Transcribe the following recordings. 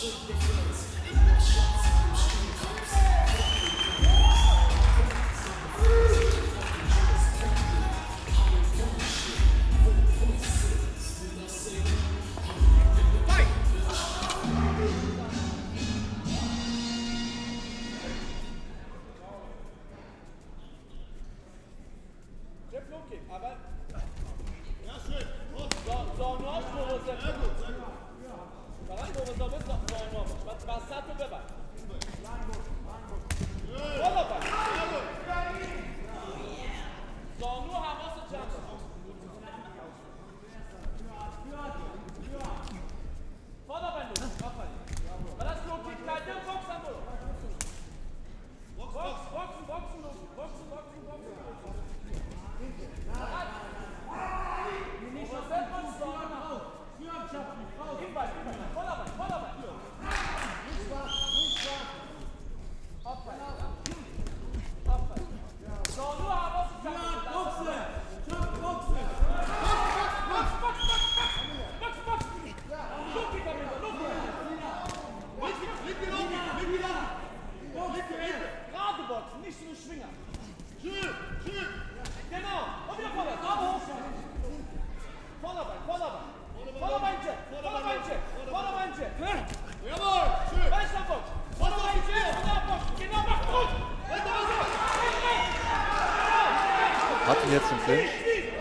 Hatten jetzt den Clinch.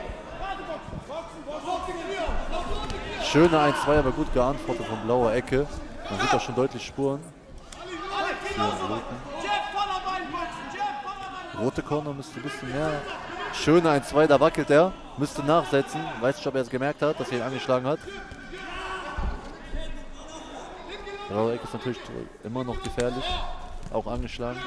Schöne 1-2, aber gut geantwortet von blauer Ecke. Man sieht da schon deutlich Spuren. Rote Corner müsste ein bisschen mehr. Schöne 1-2, da wackelt er. Müsste nachsetzen. Weiß nicht, ob er es gemerkt hat, dass er ihn angeschlagen hat. Blaue Ecke ist natürlich immer noch gefährlich. Auch angeschlagen.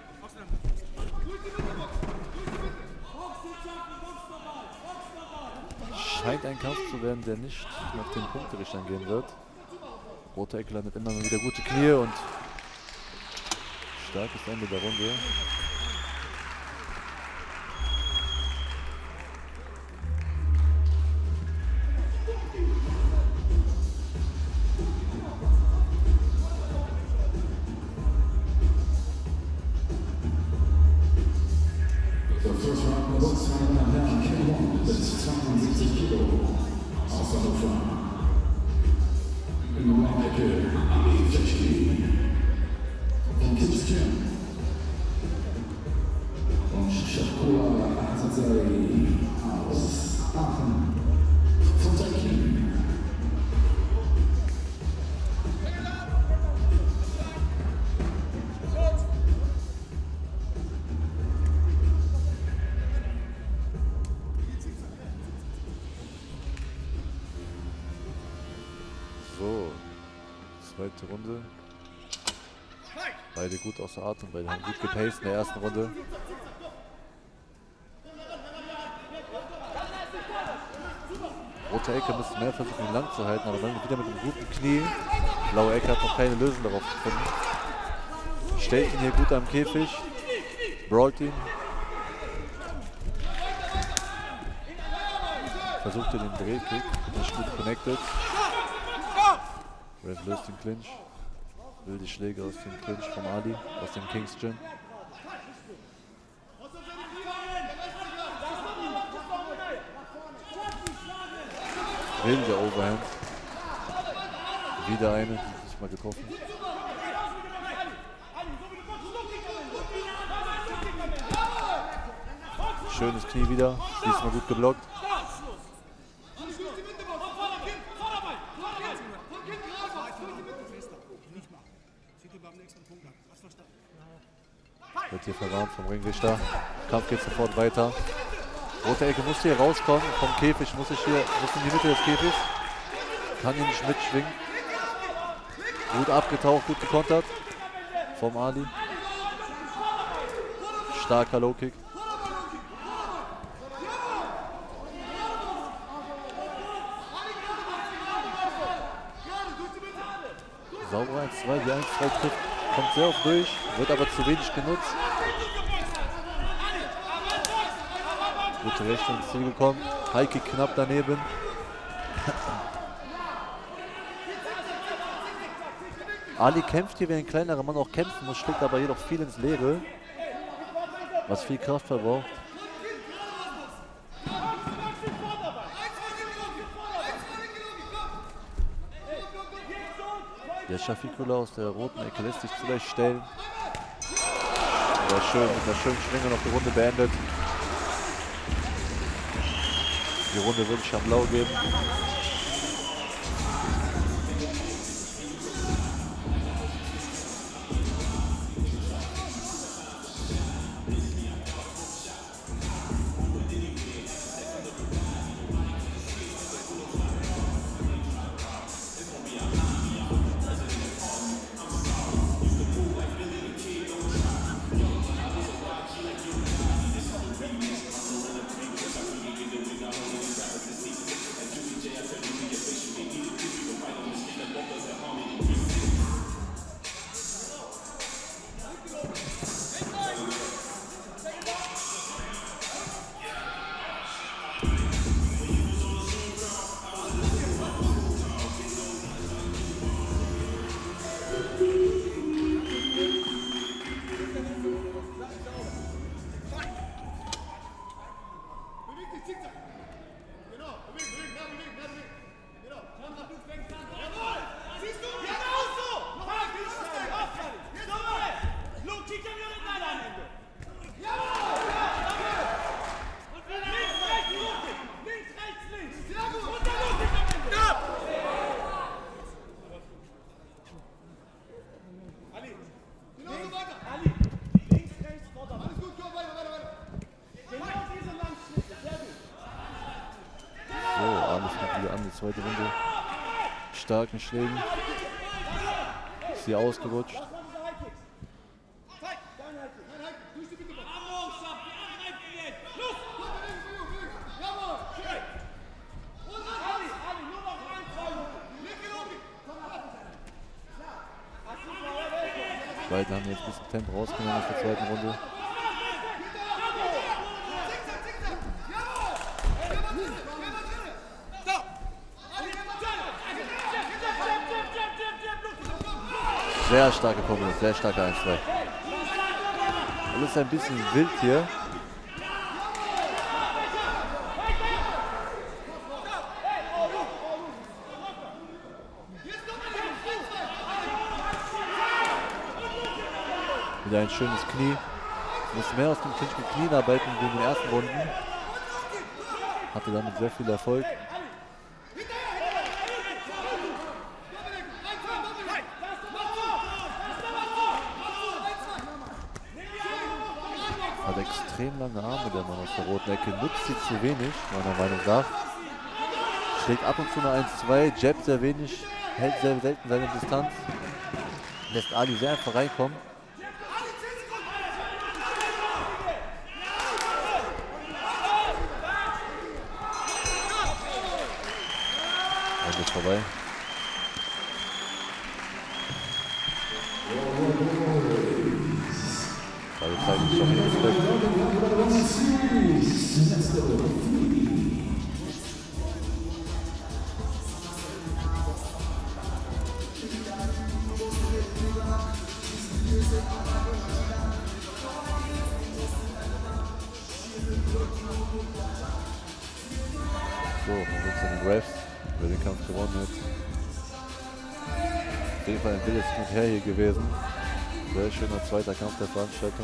Scheint ein Kampf zu werden, der nicht nach den Punkterichtern gehen wird. Rote Ecke landet immer wieder gute Knie und starkes Ende der Runde. So, zweite Runde. Beide gut außer Atem, beide haben gut gepaced in der ersten Runde. Rote Ecke müsste mehr versuchen, ihn lang zu halten, aber dann wieder mit einem guten Knie. Blaue Ecke hat noch keine Lösung darauf gefunden. Stellt ihn hier gut am Käfig. Brawlt ihn. Versucht er den Drehkick. Nicht gut connected. Red löst den Clinch. Will die Schläge aus dem Clinch vom Ali, aus dem King's Gym. Wilde Overhand. Wieder eine, die ist mal getroffen. Schönes Knie wieder, diesmal gut geblockt. Wird hier verwarnt vom Ringrichter. Kampf geht sofort weiter. Rote Ecke muss hier rauskommen. Vom Käfig muss in die Mitte des Käfigs. Kann hier nicht mitschwingen. Gut abgetaucht, gut gekontert. Vom Ali. Starker Low-Kick. Sauber 1-2, die 1-2 trifft. Kommt sehr oft durch, wird aber zu wenig genutzt. Gute Rechte ins Ziel gekommen. High-Kick knapp daneben. Ali kämpft hier wie ein kleinerer Mann auch kämpfen muss, schlägt aber jedoch viel ins Leere, was viel Kraft verbraucht. Der Shafikula aus der roten Ecke lässt sich zu leicht stellen. Sehr schön, mit einer schönen Schwinge noch die Runde beendet. Die Runde würde ich am Blau geben. Zweite Runde. Starken Schlägen. Ist hier ausgerutscht. Die beiden haben jetzt ein bisschen Tempo rausgenommen aus der zweiten Runde. Sehr starke Kombo, sehr starke 1-2. Alles ein bisschen wild hier. Wieder ein schönes Knie. Muss mehr aus dem Clinch mit Knien arbeiten wie in den ersten Runden. Hatte damit sehr viel Erfolg. Hat extrem lange Arme, der Mann aus der roten Ecke. Nutzt sie zu wenig, meiner Meinung nach. Schlägt ab und zu eine 1-2, jabbt sehr wenig, hält sehr selten seine Distanz. Lässt Ali sehr einfach reinkommen. Und ist vorbei. Also zeigen sich schon Respekt. So, wir sind zu den Refs, wer den Kampf gewonnen hat. Auf jeden Fall ein wildes Hin und Her hier gewesen. Sehr schöner zweiter Kampf der Veranstaltung.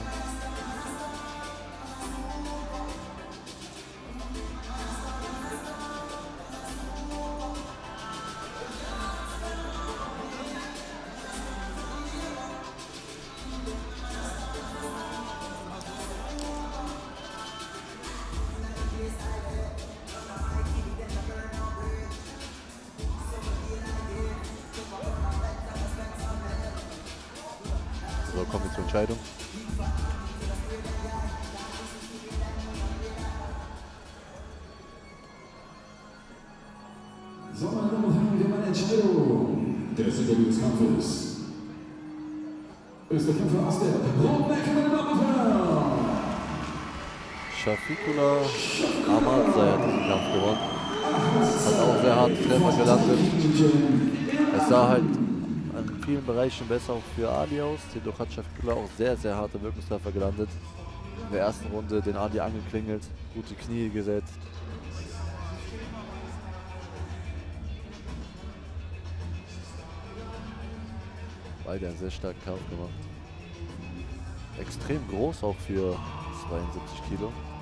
So, kommen wir zur Entscheidung. So, meine Damen und Herren, wir haben eine Entscheidung des Sieger des Kampfes. Ist der Kämpfer aus der roten Ecke, meine Damen und Herren. Shafikula Ahmadzai hat diesen Kampf gewonnen. Hat auch sehr harte Treffer gelandet. Es sah halt an vielen Bereichen besser auch für Ali aus. Jedoch hat Shafqullah auch sehr, sehr harte Wirkungstreffer gelandet. In der ersten Runde den Ali angeklingelt, gute Knie gesetzt. Beide einen sehr starken Kampf gemacht. Extrem groß auch für 72 Kilo.